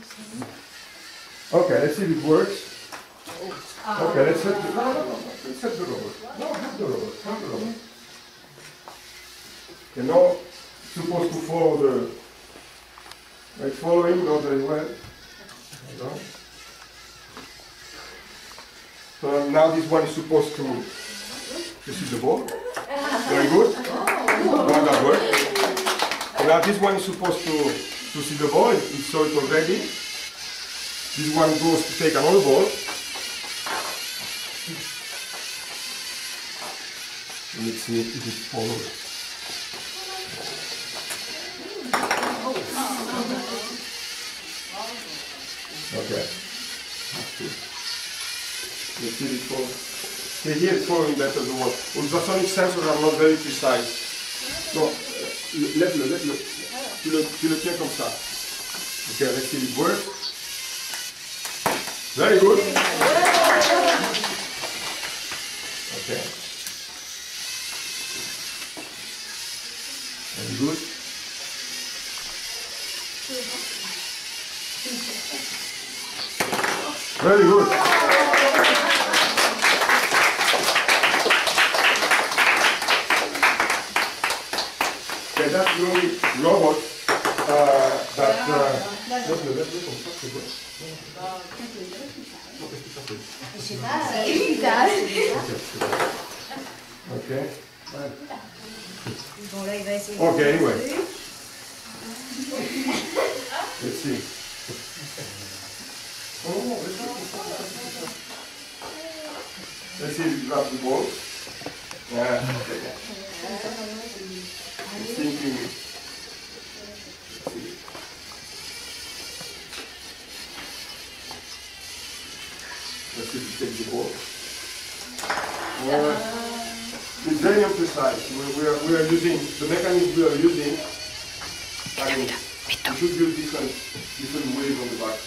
Okay, let's see if it works. Okay, let's set the, let's set the robot. No, have the robot, have the robot. Okay, now it's supposed to follow the, like following, not very well. So now this one is supposed to see the ball. Very good. Now that works. So now this one is supposed to see the ball. It saw it already. This one goes to take another ball. Let's see if it follows. Okay. Let's see it follow. Okay, here it's following better the wall. Ultrasonic sensors are not very precise. So, let-le. Tu le tiens comme ça. Okay, let's see if it works. Very good. Okay. Very good. Very good. Okay, that's the only robot Okay. Okay, anyway. Let's see. Let's see if you grab the ball. Yeah. It's thinking. Let's see if you take the ball. It's very imprecise. We are using the mechanism we are using. I mean, we should use different ways on the back.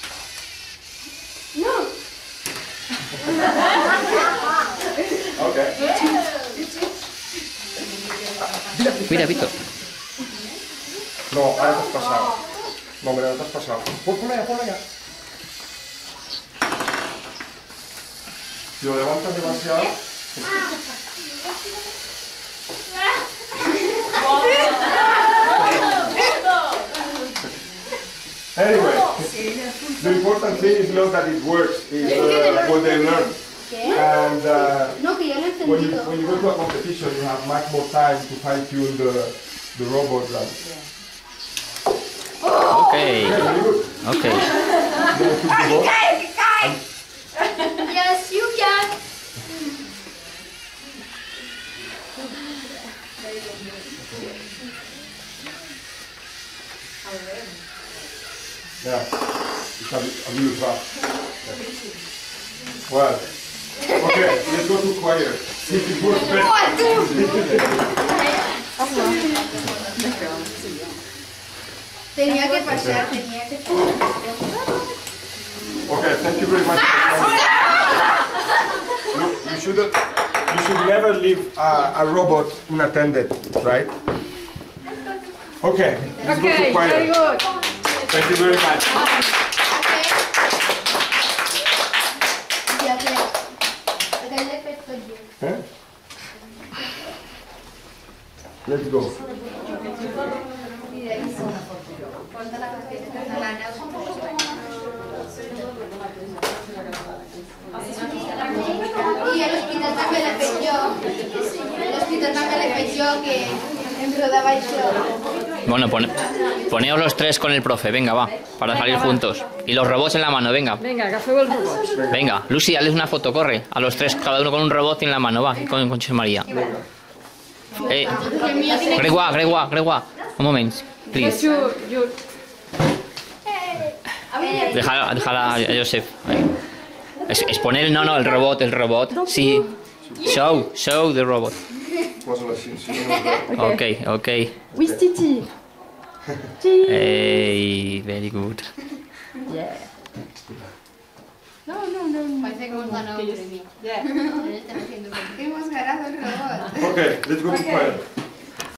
No. Okay. Mira, Víctor. No, ahora te has pasado. No, me lo has pasado. Ponla ya. Si lo levantas demasiado. Anyway, the important thing is not that it works, is what they learn. And when you go to a competition, you have much more time to fine-tune the robot. Okay. Okay. Yes, you can. Yeah, it's a little rough. Well, okay, let's go to choir. See if it works Tenía que pasar. Okay, thank you very much. Look, you should never leave a robot unattended, right? Okay, let's go to choir. Very good. Thank you very much. Okay. Let's go. Y el hospital també l'he fet jo. L'hospital també l'he fet jo, que em rodava això. Bueno, poneos los tres con el profe, venga, va, para salir juntos. Y los robots en la mano, venga. Venga, que feu els robots. Venga, Lucy, hazles una foto, corre. A los tres, cada uno con un robot en la mano, va, y con José María. Grégoire, un moment, please. Déjala a Joseph. Exponer, no, el robot. Sí. Show the robot. Okay. With Titi. Hey, very good. Yeah. No. Parece que hemos ganado un premio. Hemos ganado el robot. Okay, let's go to choir.